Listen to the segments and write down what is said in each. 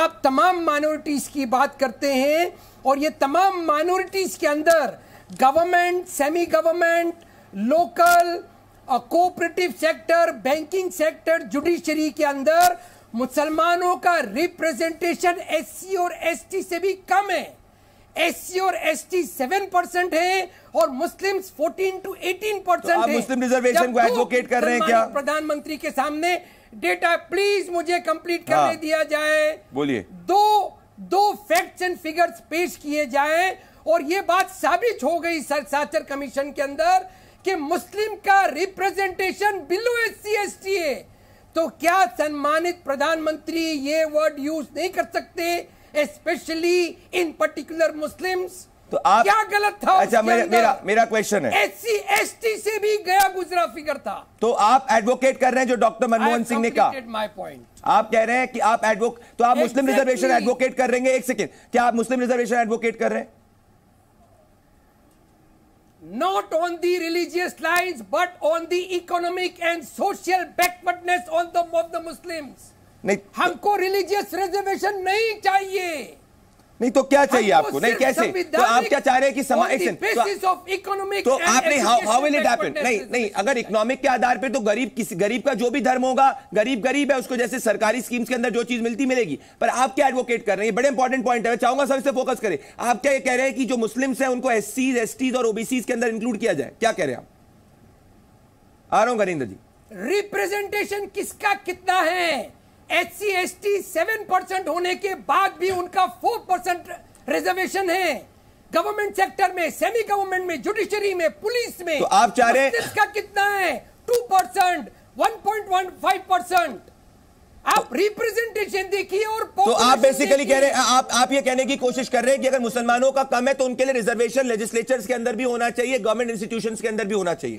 आप तमाम माइनॉरिटीज की बात करते हैं और ये तमाम माइनॉरिटीज के अंदर government, semi government, local, cooperative sector, banking sector, judiciary के अंदर मुसलमानों का रिप्रेजेंटेशन एससी और एसटी से भी कम है। एससी और एसटी 7% है और मुस्लिम्स 14 to 18% है। मुस्लिम रिजर्वेशन को एडवोकेट कर रहे हैं क्या? प्रधानमंत्री के सामने डेटा प्लीज मुझे कंप्लीट करने दिया जाए। बोलिए। दो फैक्ट्स एंड फिगर्स पेश किए जाए और यह बात साबित हो गई साचर कमीशन के अंदर कि मुस्लिम का रिप्रेजेंटेशन बिलो एससी एसटी है। तो क्या सम्मानित प्रधानमंत्री ये वर्ड यूज नहीं कर सकते, स्पेशली इन पर्टिकुलर मुस्लिम्स? तो आप क्या गलत था? अच्छा, मेरा क्वेश्चन है, एससी एसटी से भी गया गुजरा फिगर था। तो आप एडवोकेट कर रहे हैं जो डॉक्टर मनमोहन सिंह ने कहा। My point. आप कह रहे हैं कि आप तो आप मुस्लिम रिजर्वेशन एडवोकेट कर रहे हैं। एक सेकेंड, क्या आप मुस्लिम रिजर्वेशन एडवोकेट कर रहे हैं? Not on the religious lines, but on the economic and social backwardness of the Muslims. नहीं, हमको रिलीजियस रिजर्वेशन नहीं चाहिए। नहीं तो क्या चाहिए आपको? नहीं कैसे? तो आप क्या चाह रहे हैं कि तो आपने हाउ विल इट हैपन? नहीं, अगर इकोनॉमिक के आधार पे तो गरीब का जो भी धर्म होगा, गरीब है, उसको जैसे सरकारी स्कीम्स के अंदर जो चीज मिलेगी। पर आप क्या एडवोकेट कर रहे हैं? बड़े इंपॉर्टेंट पॉइंट है, मैं चाहूंगा सब इस पे फोकस करें। आप क्या कह रहे हैं कि जो मुस्लिम्स हैं उनको एससीज, एसटीज और ओबीसीज के अंदर इंक्लूड किया जाए? क्या कह रहे हैं आप? आ रहा हूं गरींद्र जी। रिप्रेजेंटेशन किसका कितना है? एससी एसटी 7% होने के बाद भी उनका 4% रिजर्वेशन है। गवर्नमेंट सेक्टर में, सेमी गवर्नमेंट में, जुडिशरी में, पुलिस में। तो आप चाह रहे हैं इसका कितना है? 2%, 1.15%। आप रिप्रेजेंटेशन देखिए। और तो आप बेसिकली कह रहे हैं, आप ये कहने की कोशिश कर रहे हैं कि अगर मुसलमानों का कम है तो उनके लिए रिजर्वेशन लेजिस्लेचर्स के अंदर भी होना चाहिए, गवर्नमेंट इंस्टीट्यूशंस के अंदर भी होना चाहिए।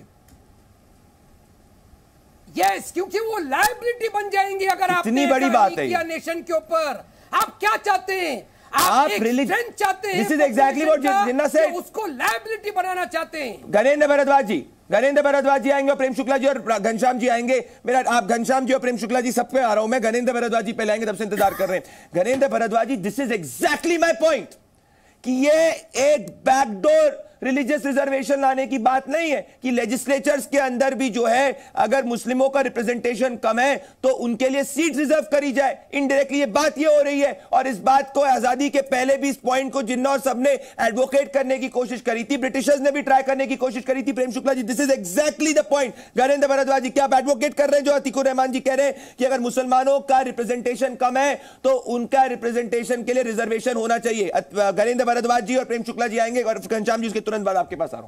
यस, क्योंकि वो लायबिलिटी बन जाएंगे अगर आप इतनी बड़ी बात है नेशन के ऊपर। आप क्या चाहते हैं? आप रिलीजन चाहते हैं। This is exactly what Jinnah said. उसको लायबिलिटी बनाना चाहते हैं। गणेंद्र भरद्वाज जी आएंगे और प्रेम शुक्ला जी और घनश्याम जी आएंगे। आप घनश्याम जी और प्रेम शुक्ला जी सब पे आ रहा हूं मैं। गणेंद्र भरद्वाज जी पहले आएंगे, तब से इंतजार कर रहे हैं। Ganendra Bhardwaj ji, this is exactly my point कि ये एक बैकडोर रिलीजियस रिजर्वेशन लाने की बात नहीं है कि लेजिस्लेचर्स के अंदर भी जो है अगर मुस्लिमों का रिप्रेजेंटेशन कम है तो उनके लिए सीट रिजर्व करी जाए। इनडायरेक्टली ये बात ये हो रही है और इस बात को आजादी के पहले भी इस पॉइंट को जिन्ना और सबने एडवोकेट करने की कोशिश करी थी, ब्रिटिशर्स ने भी ट्राई करने की कोशिश करी थी। Prem Shukla ji, this is exactly the point. Ganendra Bhardwaj ji, क्या आप एडवोकेट कर रहे हैं जो अतीकुर रहमान जी कह रहे हैं कि अगर मुसलमानों का रिप्रेजेंटेशन कम है तो उनका रिप्रेजेंटेशन के लिए रिजर्वेशन होना चाहिए? गणेंद्र भरद्वाज जी और प्रेम शुक्ला जी आएंगे और घनश्याम जी उसके तुरंत बाद आपके पास आ रहा हूं।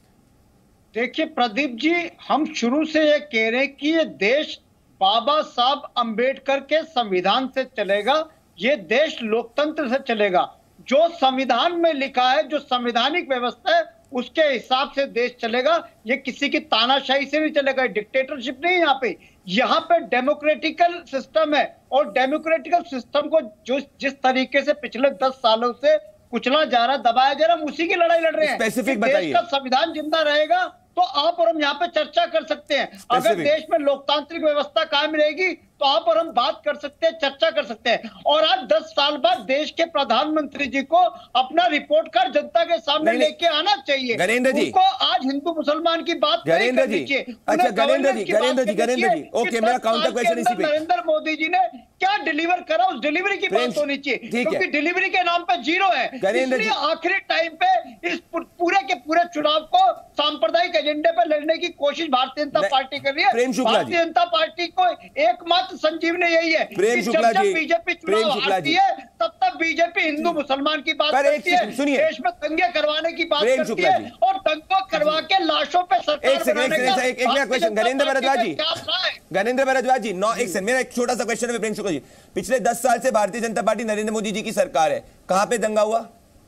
देखिए प्रदीप जी, हम शुरू से ये कह रहे हैं कि ये देश बाबा साहब अंबेडकर के संविधान से चलेगा, ये देश लोकतंत्र से चलेगा। जो संविधान में लिखा है, जो संवैधानिक व्यवस्था है, उसके हिसाब से देश चलेगा। ये किसी की तानाशाही से नहीं चलेगा, डिक्टेटरशिप नहीं है यहाँ पे। यहाँ पे डेमोक्रेटिकल सिस्टम है और डेमोक्रेटिकल सिस्टम को जो जिस तरीके से पिछले 10 सालों से कुचला जा रहा, दबाया जा रहा, हम उसी की लड़ाई लड़ रहे हैं। स्पेसिफिक देश का संविधान जिंदा रहेगा तो आप और हम यहाँ पे चर्चा कर सकते हैं। अगर देश में लोकतांत्रिक व्यवस्था कायम रहेगी तो आप और हम बात कर सकते हैं, चर्चा कर सकते हैं। और आज 10 साल बाद देश के प्रधानमंत्री जी को अपना रिपोर्ट कार्ड जनता के सामने लेके आना चाहिए। गणेंद्र जी, उनको आज हिंदू मुसलमान की बात गणेंद्र जी, अच्छा गणेंद्र जी, ओके, मेरा काउंटर क्वेश्चन इसी पे। नरेंद्र मोदी जी ने क्या डिलीवर करा, उस डिलीवरी की बात होनी चाहिए, क्योंकि डिलीवरी के नाम पे जीरो है। इसलिए आखिरी टाइम पे इस पूरे के पूरे चुनाव को सांप्रदायिक एजेंडे पे लड़ने की कोशिश भारतीय जनता पार्टी कर रही है। भारतीय जनता पार्टी को एकमात्र संजीवनी यही है कि जब बीजेपी चुनाव हारती है तब तक बीजेपी हिंदू मुसलमान की बात करती है, देश में दंगे करवाने की बात करती है और दंगों करवा के लाशों पे सरकार बनाने का। एक क्वेश्चन गणेंद्र भरद्वाज जी, मेरा एक छोटा सा क्वेश्चन है प्रेम शुक्ला जी। पिछले 10 साल से भारतीय जनता पार्टी नरेंद्र मोदी जी की सरकार है, कहां पे दंगा हुआ?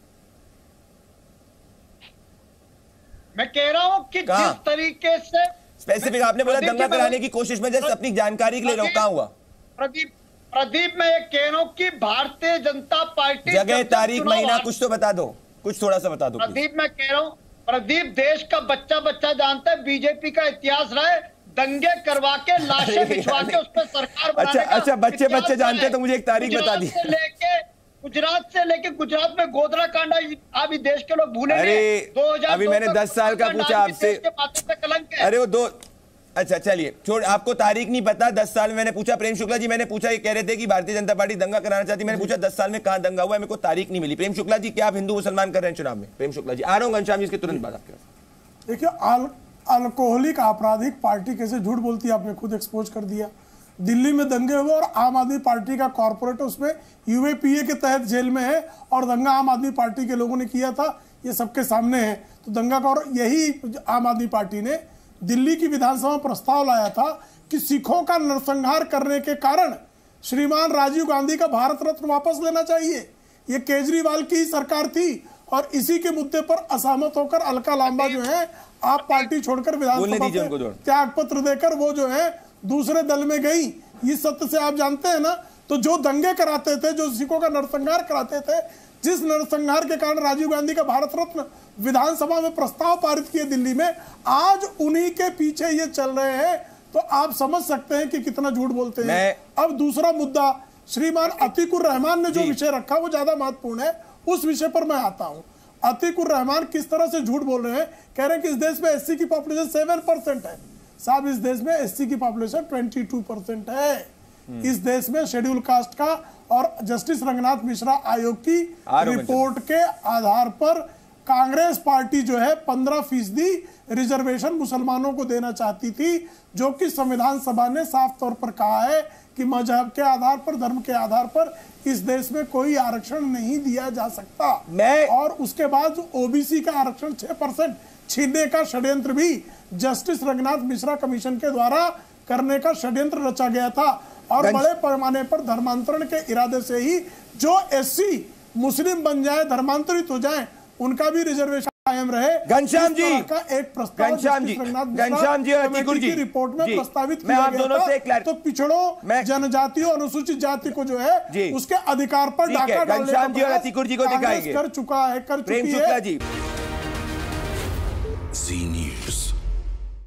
मैं कह रहा हूं कि जिस तरीके से स्पेसिफिक आपने बोला दंगा कराने की कोशिश में, जस्ट अपनी जानकारी के लिए रोका हुआ। प्रदीप मैं ये कह रहा हूं कि भारतीय जनता पार्टी जगह, तारीख, महीना कुछ तो बता दो, कुछ थोड़ा सा बता दो। प्रदीप मैं कह रहा हूं, प्रदीप देश का बच्चा जानता है बीजेपी का इतिहास रहा है। दंगे करवा के लाशें बिछवा के उस पर सरकार बनाने का अच्छा बच्चे जानते तो मुझे एक तारीख बता दी। गुजरात से लेके गुजरात में गोधरा कांडा अभी देश के लोग भूले नहीं। 2002 अभी मैंने 10 साल का पूछा आपसे। अरे वो 2 अच्छा चलिए छोड़, आपको तारीख नहीं पता। 10 साल में मैंने पूछा। प्रेम शुक्ला जी मैंने पूछा, ये कह रहे थे कि भारतीय जनता पार्टी दंगा कराना चाहती। मैंने पूछा 10 साल में कहां दंगा हुआ है, मेरे को तारीख नहीं मिली। प्रेम शुक्ला जी क्या आप हिंदू मुसलमान कर रहे हैं चुनाव में? प्रेम शुक्ला जी आ रहा हूं घनश्याम जी इसके तुरंत बाद आपके पास। देखिए अल्कोहलिक आपराधिक पार्टी कैसे झूठ बोलती है, आपने खुद एक्सपोज कर दिया। दिल्ली में दंगे हुए और आम आदमी पार्टी का कॉर्पोरेट उसमें यूएपीए के तहत जेल में है और दंगा आम आदमी पार्टी के लोगों ने किया था, ये सबके सामने है। तो दंगा का, और यही आम आदमी पार्टी ने दिल्ली की विधानसभा में प्रस्ताव लाया था कि सिखों का नरसंहार करने के कारण श्रीमान राजीव गांधी का भारत रत्न वापस लेना चाहिए। ये केजरीवाल की ही सरकार थी और इसी के मुद्दे पर असहमत होकर अलका लांबा जो है आप पार्टी छोड़कर विधानसभा में त्याग पत्र देकर वो जो है दूसरे दल में गई। इस सत्य से आप जानते हैं ना। तो जो दंगे कराते थे, जो सिखों का नरसंहार कराते थे, जिस नरसंहार के कारण राजीव गांधी का भारत रत्न विधानसभा में प्रस्ताव पारित किए दिल्ली में, आज उन्हीं के पीछे ये चल रहे हैं। तो आप समझ सकते हैं कि कितना झूठ बोलते हैं। अब दूसरा मुद्दा, श्रीमान अतीकुर रहमान ने जो विषय रखा वो ज्यादा महत्वपूर्ण है, उस विषय पर मैं आता हूं। अतीकुर रहमान किस तरह से झूठ बोल रहे हैं, कह रहे हैं कि इस देश में एससी की पॉपुलेशन 7% है। साहब इस देश में एससी की पॉपुलेशन 22% है। इस देश में शेड्यूल कास्ट का और जस्टिस रंगनाथ मिश्रा आयोग की रिपोर्ट के आधार पर कांग्रेस पार्टी जो है 15% रिजर्वेशन मुसलमानों को देना चाहती थी, जो कि संविधान सभा ने साफ तौर पर कहा है कि मजहब के आधार पर, धर्म के आधार पर इस देश में कोई आरक्षण नहीं दिया जा सकता। और उसके बाद ओबीसी का आरक्षण 6% छीनने का षड्यंत्र भी जस्टिस रंगनाथ मिश्रा कमीशन के द्वारा करने का षड्यंत्र रचा गया था। और बड़े पैमाने पर धर्मांतरण के इरादे से ही जो एससी मुस्लिम बन जाए, धर्मांतरित हो जाए, उनका भी रिजर्वेशन कायम रहे। घनश्याम जी का एक प्रस्ताव घनश्याम जी और अतीकुर जी की रिपोर्ट में प्रस्तावित किया गया था। तो पिछड़ों, जनजातियों, अनुसूचित जाति को जो है उसके अधिकार पर डाका डालने घनश्याम जी और अतीकुर जी को दिखाएंगे। कर चुका है, कर चुकी है। प्रेम शुक्ला जी।